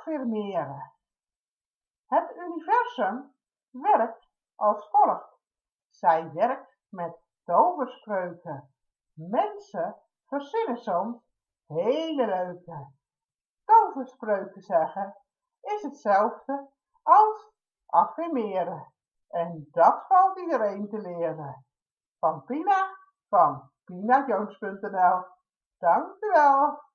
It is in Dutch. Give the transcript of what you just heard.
affirmeren. Het universum werkt als volgt. Zij werkt met toverspreuken. Mensen verzinnen soms hele leuke. Toverspreuken zeggen is hetzelfde als affirmeren. En dat valt iedereen te leren. Van Pina, van pinajones.nl. Dank u wel.